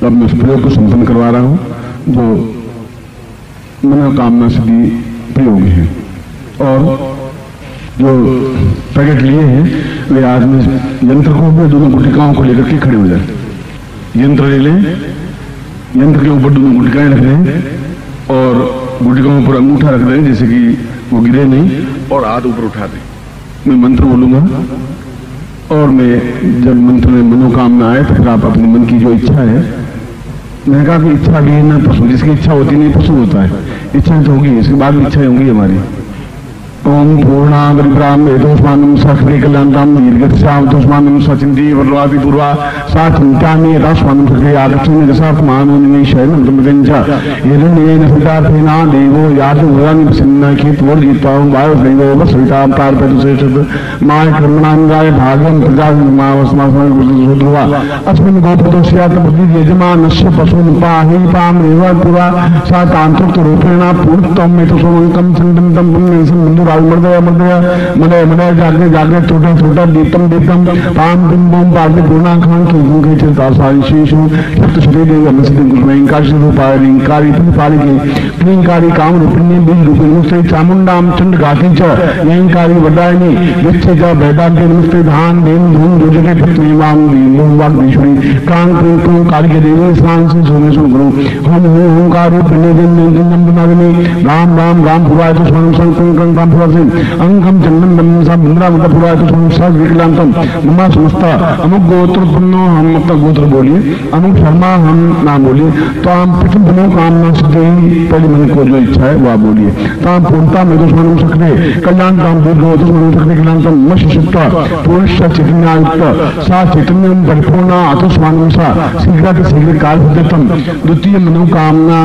अब मैं उस प्रयोग को संपन्न करवा रहा हूँ जो मनोकामना सिद्धि प्रयोग है। और जो पैकेट लिए हैं वे आदमी यंत्र को भी दोनों गुटिकाओं को लेकर के खड़े हो जाए। यंत्र ले लें, यंत्र के ऊपर दोनों गुटिकाएं रख दें और गुटिकाओं पर अंगूठा रख दें जैसे कि वो गिरे नहीं, और हाथ ऊपर उठा दें। मैं मंत्र बोलूंगा और मैं जब मंत्र में मनोकामना आए तो फिर आप अपने मन की जो इच्छा है, मैंने कहा कि इच्छा भी ना पशु, जिसकी इच्छा होती नहीं पशु होता है, इच्छा तो होगी, इसके बाद भी इच्छा होंगी हमारी। ओम पूर्णावरिब्राह्मेतोस्मानं सकृकलान्तां दीर्घस्यावतोस्मानं सचिन्ति वर्वादि पूर्वा सा चिन्तानि यथास्मानं सकृ आगच्छन् यथात्मानो निमेषेण तमृतञ्च हिरण्येन सृजार्थेना देवो यातुरानि प्रसन्ना कीर्तवर्जितां वायुदेवो वसवितां प्रार्पयतु शेषत् माय कर्मणान्गाय भागं प्रजास्मास्मास्माद्रुवा अस्मिन् गोपतो स्यात् बुद्धि यजमानस्य पशून् पाहि पामेव पुरा सा तान्त्रिकरूपेण पूर्णत्वं मेतसोमङ्कं सन्दन्तं पुण्यं मर्दया मर्दया मदय मदय जागे जागे टूटा टूटा दीप्तम दीप्तम पाम बिम बम पार्टी पूर्णाखान की गुंगे चिरता सारी शीशु सप्त श्री देव मस्जिद गुरुमयं काशी रूपाय लिंकारी पाली की क्लींकारी काम रूपिणी बीज रूपिणी मुस्ते चामुंडाम चंड गाती च यंकारी वदायनी विच्छे च वेदांते नमस्ते धान देव धूम दुजके पत्नी वाम दीम वाग दीश्वरी कांग क्रूं काली के देवी स्नान से सोने सुन गुरु हम ओंकार रूपिणी दिन दिन बनागनी राम राम राम पुराय तो स्वयं संकं काम अंगम चंदन मंद्रापुराय तो विकलांतम ममा समस्ता अमुक गोत्र पुण्यो हम अपना गोत्र बोलिए, अमुक शर्मा हम नाम बोलिए, तो हम प्रथम बनो कामना सिद्धि पहले मन को जो इच्छा है वह बोलिए। तो हम पूर्णता में दुश्मन सकते कल्याण काम दीर्घ दुश्मन सकते कल्याणतम मशिष्टा पुरुष चैतन्यायुक्त सा चैतन्य परिपूर्ण आत्मस्मान सा शीघ्र शीघ्र काल सिद्धतम द्वितीय मनोकामना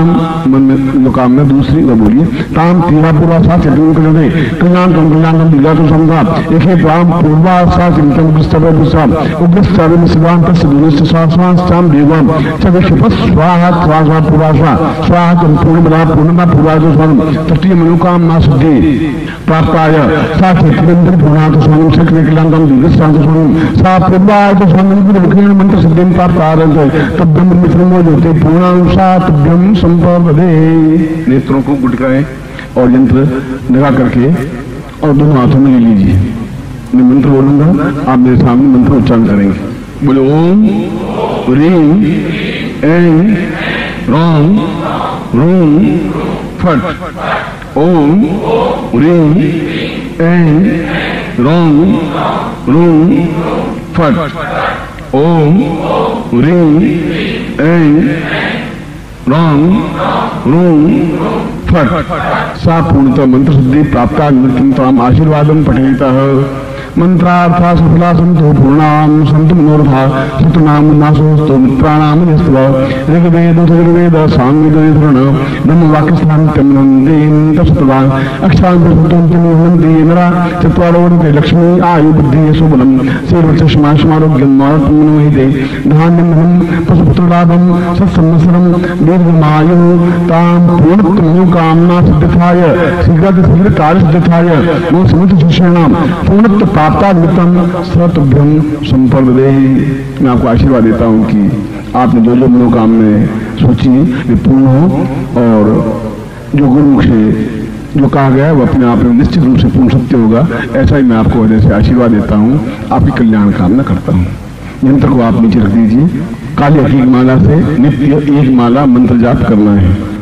मनोकामना दूसरी वह बोलिए। ताम तीरा पूरा सा चैतन्य कल्याण कल्याण दिगा तो समझा एक प्राम पूर्वा सा चिंतन गुस्तवे गुस्साम उग्रस्तावे में सिद्धांत सिद्धुनिष्ठ शास्त्रां स्थाम देवम चविशपस स्वाहा स्वाहा पुरासा स्वाहा संपूर्ण बला पूर्णमा पुराजो स्वरम तृतीय मनोकामना सिद्धि प्राप्ताय सा चित्तबंधन पूर्णात स्वरम सक्रिय कल्याणम दिगस्तांत स्वरम सा पूर्वाय तो स्वरम की मुख्य मंत्र सिद्धिं प्राप्तारंत तब्यम मित्रमो ज्योति पूर्णां सा तब्यम संपदे। नेत्रों को गुटकाएं और यंत्र लगा करके और दोनों हाथों में ले लीजिए। मैं मंत्र बोलूंगा, आप मेरे सामने मंत्र उच्चारण करेंगे। बोले ओम ह्रीं ऐं रौं रूं फट। ओम ह्रीं ऐं रौं रूं फट। ओम ह्रीं ऐं रौं रूं फट। सा पूर्णतः मंत्र सिद्धि प्राप्ता नित्यं आशीर्वादं पठेतः। मंत्रार्था सफला संतो पूर्णाम संत मनोरथा सतनाम नासोस्तो मित्राणाम यस्व ऋग्वेद ऋग्वेद सामवेद धरण ब्रह्म वाक्य स्थानत्यं नंदेन तत्सतवान अक्षां प्रसुतं तनुहन्ति नरा चत्वारोऽन्ते लक्ष्मी आयु बुद्धि यशोबलं सेवचष्माशमारोग्यं मातमनोहिते धान्यं धनं पशुपुत्रलाभं सत्संवत्सरं दीर्घमायुः तां पूर्णत्वकामना सिद्धाय शीघ्र कार्य सिद्धाय मो समुद्र शिष्याणां पूर्णत्व प्राप्ता नित्यं सतभ्यं संपदे। मैं आपको आशीर्वाद देता हूँ कि आपने जो जो मनोकामनाएं सोची वे पूर्ण हो और जो गुरुमुख से जो कहा गया वो अपने आप में निश्चित रूप से पूर्ण सत्य होगा। ऐसा ही मैं आपको वजह से आशीर्वाद देता हूँ, आपकी कल्याण कामना करता हूँ। यंत्र को आप नीचे रख दीजिए। काली हकी माला से नित्य एक माला मंत्र जाप करना है।